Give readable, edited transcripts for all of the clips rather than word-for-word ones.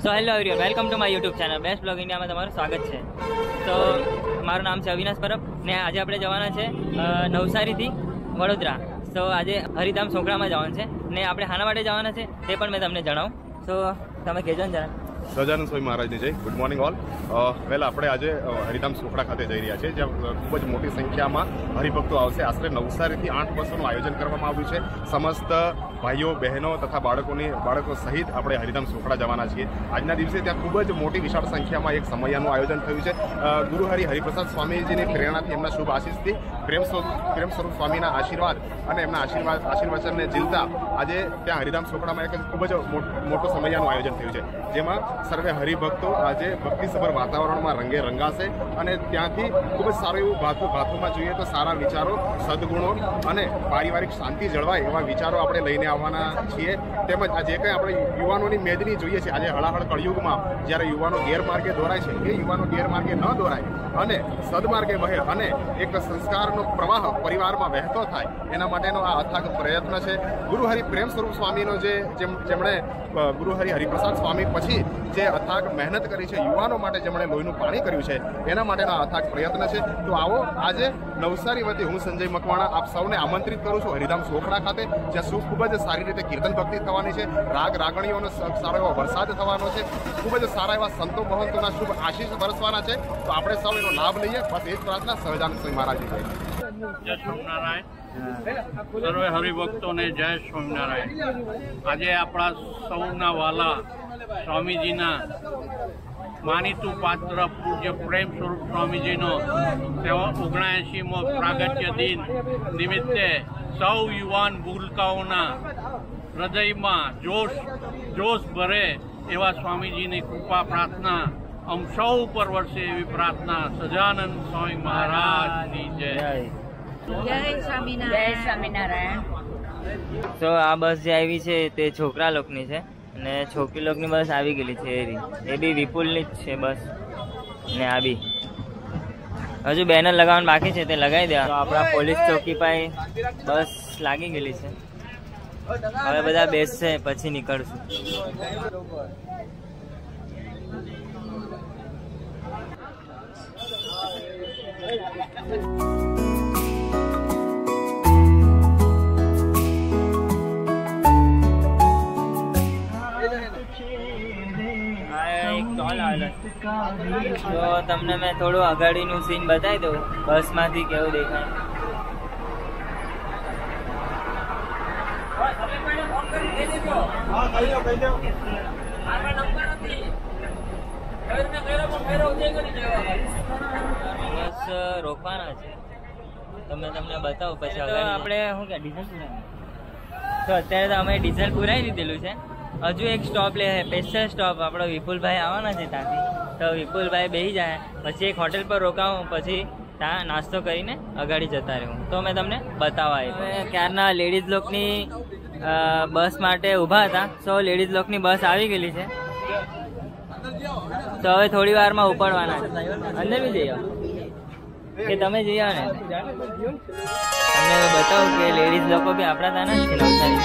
So hello everyone, welcome to my YouTube channel best blog ઇન્ડિયામાં તમારું સ્વાગત છે. તો મારું નામ છે અવિનાશ પરબ ને આજે આપણે જવાના છે નવસારીથી વડોદરા. તો આજે હરિધામ સોખડામાં જવાનું છે ને આપણે હાના માટે જવાના છે તે પણ મેં તમને જણાવું. તો તમે કહેજો ને જરા. સહજાનંદ સ્વામી મહારાજની જય. Good morning all. વેલ આપણે આજે હરિધામ સોખડા ખાતે જઈ રહ્યા છીએ, જ્યાં ખૂબ જ મોટી સંખ્યામાં હરિભક્તો આવશે. આશરે નવસારીથી 8 બસોનું આયોજન કરવામાં આવ્યું છે. સમસ્ત ભાઈઓ બહેનો તથા બાળકો સહિત આપણે હરિધામ સોખડા જવાના છીએ. આજના દિવસે ત્યાં ખૂબ જ મોટી વિશાળ સંખ્યામાં એક સમયનું આયોજન થયું છે. ગુરુ હરિપ્રસાદ સ્વામીજીની પ્રેરણાથી, એમના શુભ આશીષથી, પ્રેમ સ્વરૂપ સ્વામીના આશીર્વાદ અને એમના આશીર્વચનને ઝીલતા આજે ત્યાં હરિધામ સોખડામાં એક ખૂબ જ મોટો સમયનું આયોજન થયું છે, જેમાં સર્વે હરિભક્તો આજે ભક્તિસભર વાતાવરણમાં રંગે રંગાશે અને ત્યાંથી ખૂબ જ સારું એવું ભાથુમાં જોઈએ તો સારા વિચારો, સદગુણો અને પારિવારિક શાંતિ જળવાય એવા વિચારો આપણે લઈને આવવાના છીએ. તેમજ આ જે કંઈ આપણે યુવાનોની મેદની જોઈએ છે આજે હળાહળ કળયુગમાં, જ્યારે યુવાનો ગેરમાર્ગે દોરાય છે, એ યુવાનો ગેરમાર્ગે ન દોરાય અને સદમાર્ગે વહે અને એક સંસ્કારનો પ્રવાહ પરિવારમાં વહેતો થાય, એના માટેનો આ અથાગ પ્રયત્ન છે. ગુરુ હરિ પ્રેમ સ્વરૂપ સ્વામીનો જેમણે ગુરુ હરિપ્રસાદ સ્વામી પછી જે અથાગ મહેનત કરી છે, યુવાનો માટે જેમણે લોહીનું પાણી કર્યું છે, એના માટેનો અથાગ પ્રયત્ન છે. તો આવો આજે નવસારી વતી હું સંજય મકવાણા આપ સૌને આમંત્રિત કરું છું હરિધામ સોખડા ખાતે, જ્યાં ખૂબ જ સારી રીતે કીર્તન ભક્તિ થવાની છે, રાગ રાગણીઓનો સારો એવો વરસાદ થવાનો છે, ખૂબ જ સારા એવા સંતો મહંતોના શુભ આશીષ વરસવાના છે. તો આપણે સૌ એનો લાભ લઈએ. બસ એ જ પ્રાર્થના. સહજાનંદ સ્વામી મહારાજની જય. જય સ્વામિનારાયણ. સર્વે હરિભક્તોને જય સ્વામિનારાયણ. આજે આપણા સૌના વાલા સ્વામીજીના માનીતું પાત્ર પૂજ્ય પ્રેમ સ્વરૂપ સ્વામીજીનો 79મો પ્રાગટ્ય દિન નિમિત્તે સૌ યુવાન ભૂલકાઓના હૃદયમાં જોશ ભરે એવા સ્વામીજીની કૃપા પ્રાર્થના અમ સૌ ઉપર વરસે એવી પ્રાર્થના. સહજાનંદ સ્વામી મહારાજની જય. જય સ્વામિનારાયણ. તો આ બસ જે આવી છે તે છોકરા લોકની છે અને છોકરી લોકની બસ આવી ગયેલી છે. એ બી વિપુલની જ છે બસ. ને આ બી હજુ બેનર લગાવવાનું બાકી છે, તે લગાવી દેવા. તો આપણા પોલીસ ચોકી પાસે બસ લાગી ગયેલી છે. હવે બધા બેસશે પછી નીકળશું. તો તમને મેં થોડું અગાડીનું સીન બતાવી દઉં બસમાંથી કેવું દેખાય. બસ રોકવાના છે તો મેં તમને બતાવું પછી. આપણે શું કે ડીઝલ પુરાવી, તો અત્યારે તો અમે ડીઝલ પુરાવી લીધેલું છે. હજુ એક સ્ટોપ લે, સ્પેશિયલ સ્ટોપ. આપણો વિપુલભાઈ આવવાના છે ત્યાંથી, તો વિપુલભાઈ બેસી જાય પછી એક હોટેલ પર રોકાવું, પછી ત્યાં નાસ્તો કરીને અગાડી જતા રહું. તો મેં તમને બતાવવા આવ્યું. ક્યારના લેડીઝ લોકની બસ માટે ઊભા હતા. સો લેડીઝ લોકની બસ આવી ગયેલી છે, તો હવે થોડી વારમાં ઉપડવાના છે. અંદર બી જઈ આવો કે તમે જઈ આવો ને, તમને બતાવું કે લેડીઝ લોકો બી આપણા ત્યાં જ છે નવસારી.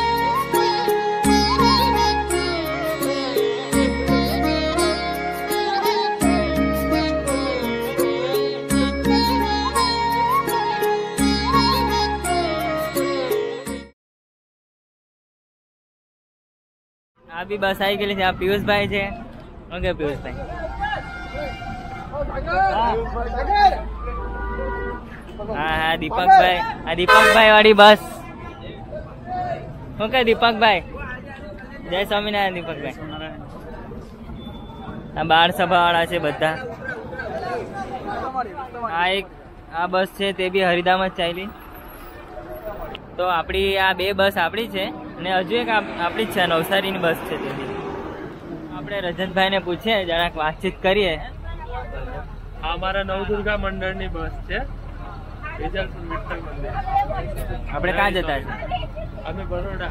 આ બી બસ આવી ગયેલી છે. આ પિયુષભાઈ છે. ઓકે પિયુષભાઈ. હા દીપકભાઈ. આ દીપકભાઈ વાળી બસ. ઓકે દીપકભાઈ. જય સ્વામિનારાયણ દીપકભાઈ. આ બાળ સભા વાળા છે બધા. આ બસ છે તે બી હરિધામ જ ચાલી. તો આપણી આ બે બસ આપણી છે અને હજુ એક આપણી જ છે નવસારીની બસ છે. તેથી આપણે રજતભાઈને પૂછીએ, જરાક વાતચીત કરીએ. આ અમારા નવદુર્ગા મંડળની બસ છે. આપણે ક્યાં જતા છે? અમે બરોડા.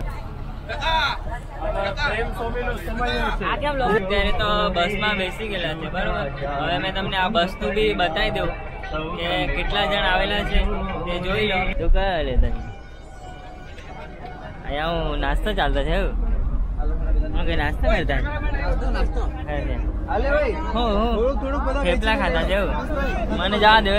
અત્યારે તો બસમાં બેસી ગયેલા છે, બરોબર. હવે મેં તમને આ બસનું બી બતાવી દઉં કે કેટલા જણ આવેલા છે તે જોઈ લો. તું કયા લેતા? અહીંયા હું નાસ્તો ચાલતો છે. કઈ નાસ્તો કરતા થેપલા ખાતા છે મને જવા દે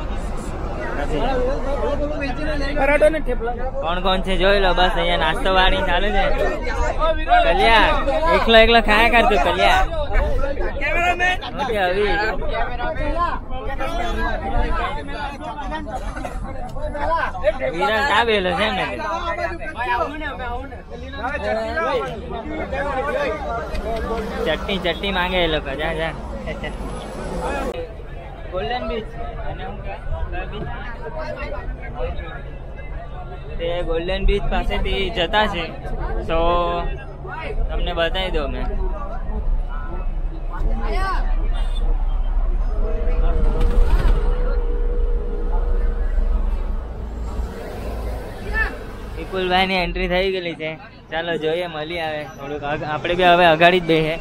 કોણ કોણ છે જોઈ લો બસ અહીંયા નાસ્તો વાળી ચાલુ છે કલ્યા એકલો એકલો ખાયા કરતું કલ્યા વિરલ કા બેલો છે ને ચટણી ચટણી માંગે એ લોકો જા જા ગોલ્ડન બીચ તે ગોલ્ડન બીચ પાસેથી જતા છે તો તમને બતાવી દો મેં વિપુલભાઈ ની એન્ટ્રી થઈ ગયેલી છે ચાલો જોઈએ મળી આવે થોડુંક આપણે બી હવે અગાડી જ બેસે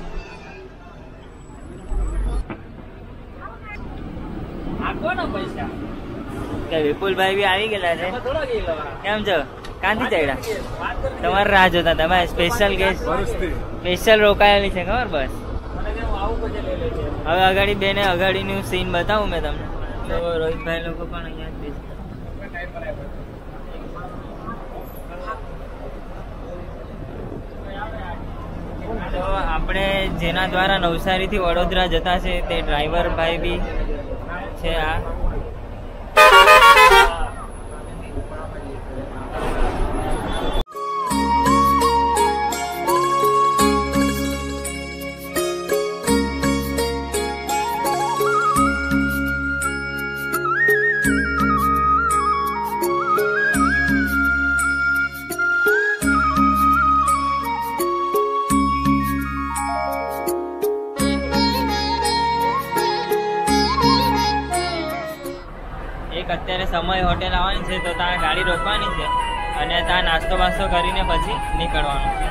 વિપુલભાઈ બી આવી ગયેલા છે કેમ છો ક્યાંથી ચડ્યા તમારે રાહ જોતા તમે સ્પેશિયલ ગેસ્ટ સ્પેશિયલ રોકાયેલી છે ખબર બસ હવે અગાડી બેને અગાડીનું સીન બતાવું મેં તમને તો રોહિતભાઈ લોકો પણ અહીંયા તો આપણે જેના દ્વારા નવસારીથી વડોદરા જતા છે તે ડ્રાઈવર ભાઈ બી છે આ અત્યારે સમય હોટેલ આવવાની છે તો ત્યાં ગાડી રોકવાની છે અને ત્યાં નાસ્તો બાસ્તો કરીને પછી નીકળવાનું છે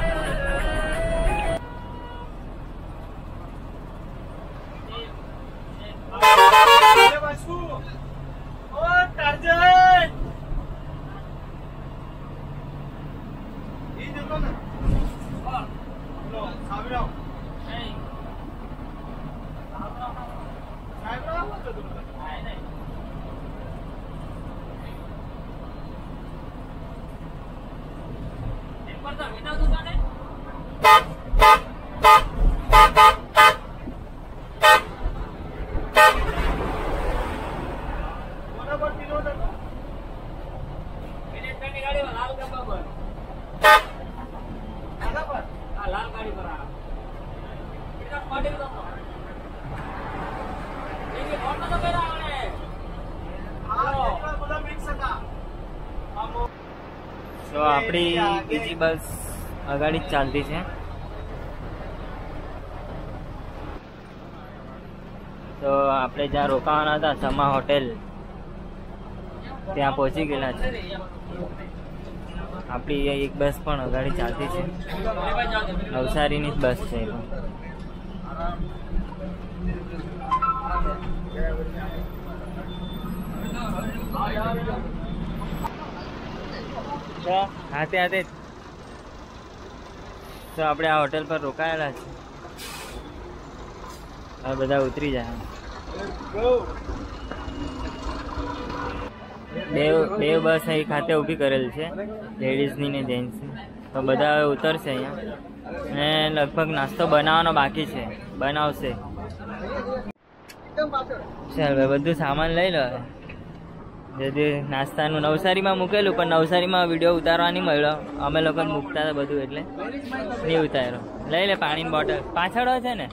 તો આપણી બીજી બસ અગાડી જ ચાલતી છે તો આપણે જ્યાં રોકાવાના હતા સમા હોટેલ ત્યાં પહોંચી ગયેલા છે આપણી એક બસ પણ અગાડી ચાલતી છે નવસારીની જ બસ છે હાથે હાથે તો આપણે આ હોટેલ પર રોકાયેલા છે હવે બધા ઉતરી જાય બે બસ અહીં ખાતે ઊભી કરેલ છે લેડીઝની ને જેન્ટ્સની તો બધા હવે ઉતરશે અહીંયા અને લગભગ નાસ્તો બનાવવાનો બાકી છે બનાવશે ચાલ ભાઈ બધું સામાન લઈ લો જે નાસ્તાનું નવસારીમાં મૂકેલું પણ નવસારીમાં વિડીયો ઉતારવા નહીં મળ્યો અમે લોકો મૂકતા હતા બધું એટલે નહીં ઉતાર્યો લઈ લે પાણીની બોટલ પાછળ છે ને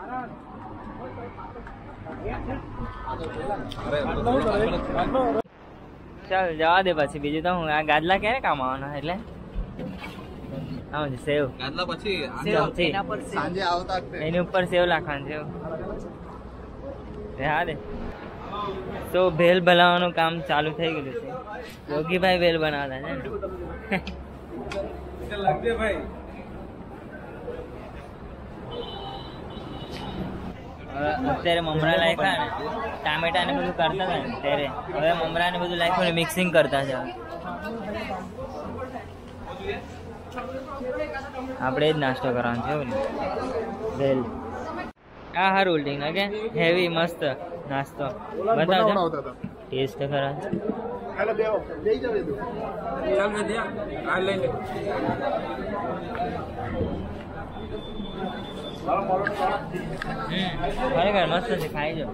ચાલ જવા દે પછી બીજું તો હું આ ગાદલા ક્યારે કામ આવવાના એટલે સેવ એની ઉપર સેવ નાખવાનું છે હા દે તો ભેલ બનાવવાનું કામ ચાલુ થઈ ગયું છે યોગીભાઈ ભેલ બનાવતા છે અત્યારે મમરા લાખ્યા ને ટામેટા ને બધું કરતા હતા ને ત્યારે હવે મમરા ને બધું લાખ્યું ને મિક્સિંગ કરતા છે આપણે જ નાસ્તો કરવાનો છે એવું ને વેલ આ હારું ઉલ્ટિંગ લાગે હેવી મસ્ત નાસ્તો બતાવજો ટેસ્ટ કરા ખરેખર મસ્ત છે ખાઈ જો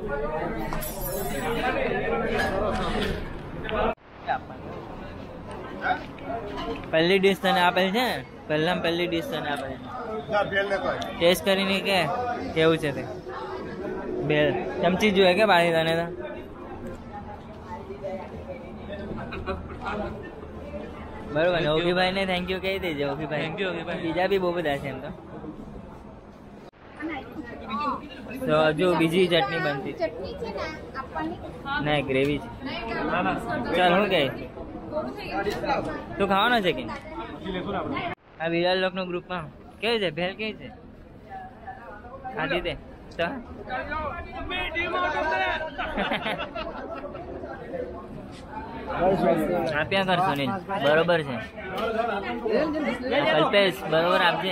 પહેલી ડીશ તને આપેલ છે ને પહેલી ડીશ તને આપેલ ટેસ્ટ કરીને કે કેવું છે તે બેલ ચમચી જોઈએ કે બાળી તને તો બરોબર ને ઓગીભાઈ ને થેન્ક યુ કહી દેજો ઓગીભાઈ બીજા બી બહુ બધા છે એમ તો હજુ બીજી ચટણી બનતી ના ગ્રેવી છે ચાલ હું કે તું ખાવાનો છે કે આ વિરાલ લોક નો ગ્રુપમાં કેવું છે ભેલ કેવી છે ખાધી દે તો આપ્યા કર સુનિલ બરોબર છે કલ્પેશ બરોબર આપજે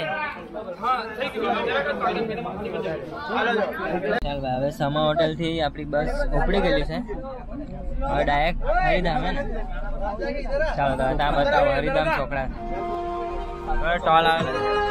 ચાલ ભાઈ હવે સમા હોટેલ થી આપણી બસ ઉપડી ગયેલી છે હવે ડાયરેક્ટ હરિધામ હે ને ચાલો તો ત્યાં બતાવો હરિધામ ચોકડા ટોલ આવે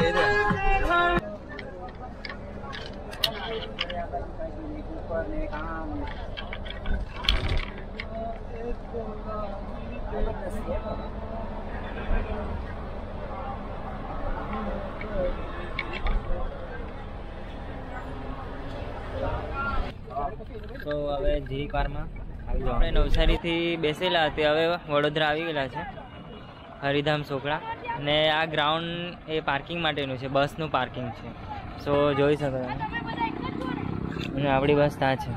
તો હવે જી કારમાં આપણે નવસારીથી બેસેલા હતી હવે વડોદરા આવી ગયેલા છે હરિધામ ચોકડા ને આ ગ્રાઉન્ડ એ પાર્કિંગ માટેનું છે બસનું પાર્કિંગ છે સો જોઈ શકો અને આપણી બસ ત્યાં છે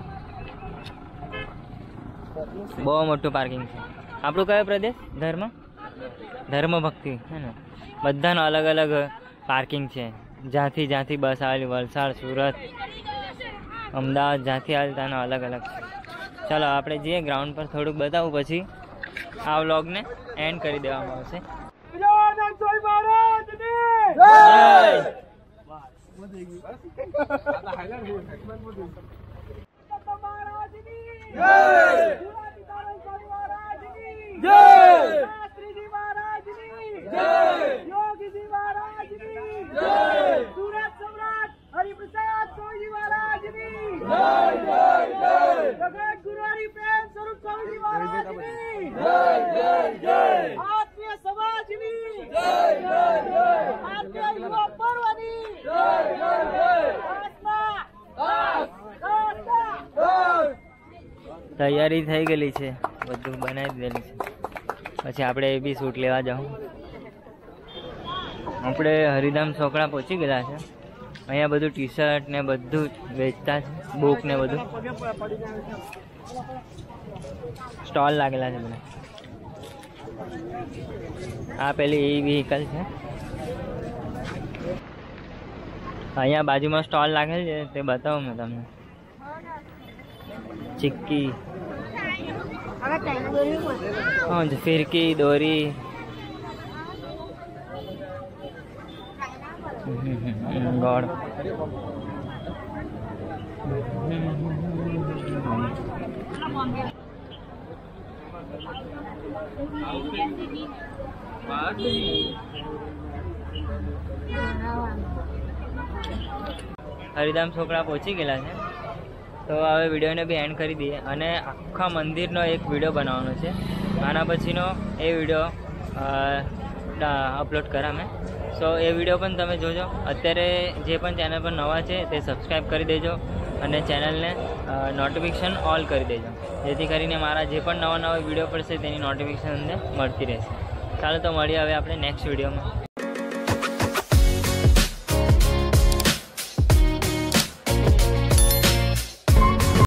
બહુ મોટું પાર્કિંગ છે આપણું કયો પ્રદેશ ધર્મ ભક્તિ હે ને બધાનો અલગ અલગ પાર્કિંગ છે જ્યાંથી બસ આવેલી વલસાડ સુરત અમદાવાદ જ્યાંથી આવે ત્યાંનો અલગ અલગ છે ચાલો આપણે જઈએ ગ્રાઉન્ડ પર થોડુંક બતાવું પછી આ વ્લોગને એન્ડ કરી દેવામાં આવશે તૈયારી થઈ ગયેલી છે બધું બનાવી દીધેલું છે પછી આપણે એ બી શૂટ લેવા જાઉં આપણે હરિધામ ચોકડા પહોંચી ગયા છે અહીંયા બધું ટી શર્ટ ને બધું વેચતા છે બુક ને બધું સ્ટોલ લાગેલા છે બધા આ પેલી એ વ્હીકલ છે અહીંયા બાજુમાં સ્ટોલ લાગેલ છે તે બતાવું મેં તમને चिक्की हाँ फिरकी डोरी गॉड હરિધામ છોકરા પહોંચી ગયેલા છે તો હવે વિડીયોને બી એન્ડ કરી દઈએ અને આખા મંદિરનો એક વિડીયો બનાવવાનો છે આના પછીનો એ વિડીયો અપલોડ કરા મેં સો એ વિડીયો પણ તમે જોજો અત્યારે જે પણ ચેનલ પર નવા છે તે સબસ્ક્રાઈબ કરી દેજો અને ચેનલને નોટિફિકેશન ઓલ કરી દેજો જેથી કરીને મારા જે પણ નવા વિડીયો પડશે તેની નોટિફિકેશન અમને મળતી રહેશે ચાલો તો મળીએ હવે આપણે નેક્સ્ટ વિડીયોમાં